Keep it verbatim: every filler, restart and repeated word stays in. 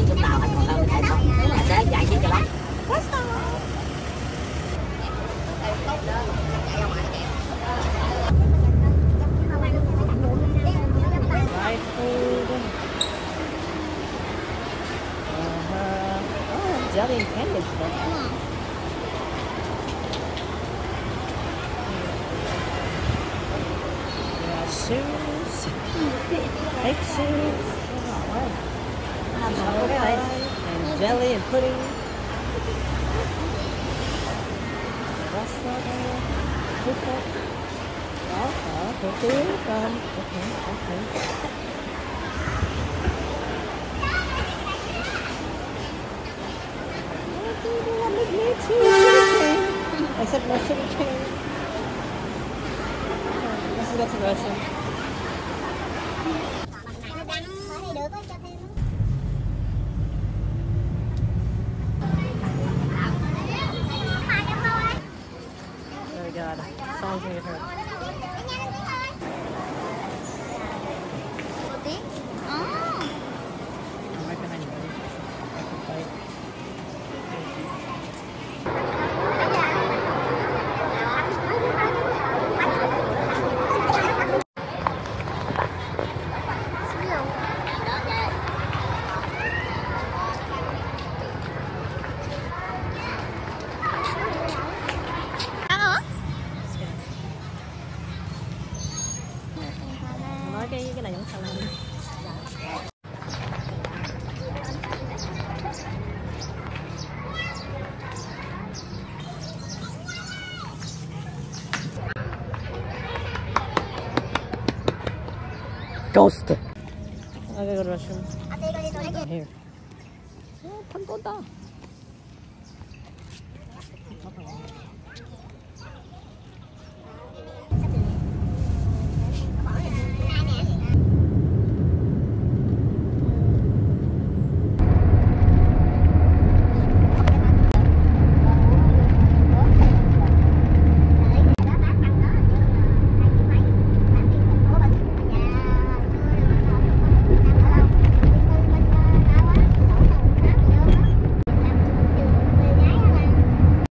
xuống tàu anh còn đâu chạy không. Để chạy chứ cho lắm. Right food. Uh-huh. Oh, jelly and candy stuff. Yeah, shoes. Fake shoes. Okay. And jelly and pudding. What's that? Okay. Okay, okay, um, okay, okay. I said Russian chain. This is what's Russian. Oh my god, someone's gonna get hurt. Nói cái cái này vẫn sao lên. Ghost. I gotta go to the restroom. Here. Oh, 판 껐다.